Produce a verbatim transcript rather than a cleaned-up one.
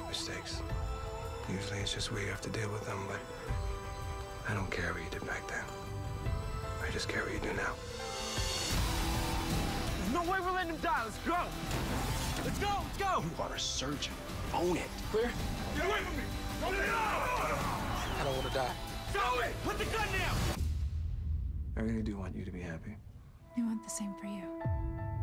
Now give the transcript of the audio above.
mistakes. Usually it's just where you have to deal with them, but I don't care what you did back then. I just care what you do now. There's no way we're letting him die. Let's go. Let's go. Let's go. You are a surgeon. Own it. Clear? Get away from me! Don't get I don't want to die. Throw it! Put the gun down! I really do want you to be happy. I want the same for you.